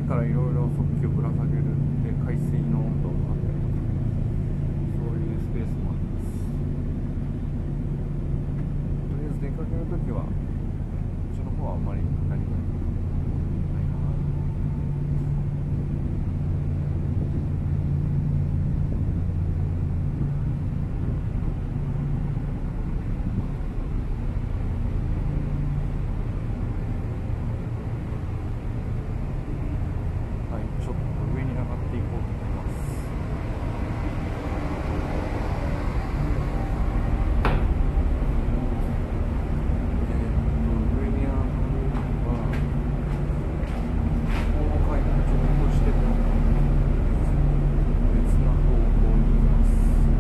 からいろいろ速球ぶら下げるって海水の温度を測ったりとか、そういうスペースもあります。とりあえず出かけるときはこっちの方はあんまり何もないかな。ちょっと上に上がっていこうと思います。上に上がるのはこの階段ちょっとしても別な方向に行きます。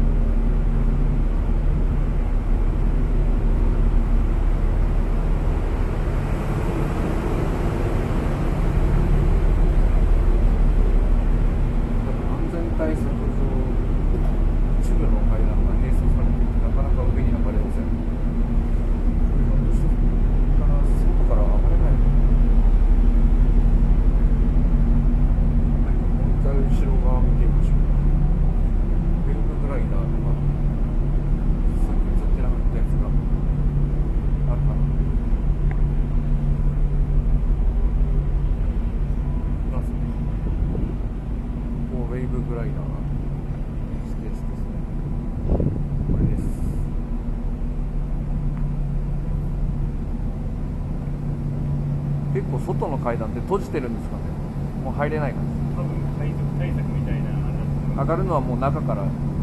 対策上、一部の階段が閉鎖されていて、なかなか上に上がれません。これが後ろから外から上がれないのかな。もう一回後ろ側見てみましょう。ウェーブグライダーとか、さっき映ってなかったやつがあるかな。いますね。ウェーブグライダーがスペースですね。これです。結構外の階段って閉じてるんですかね。もう入れない感じ。 多分対策みたいな上がるのはもう中から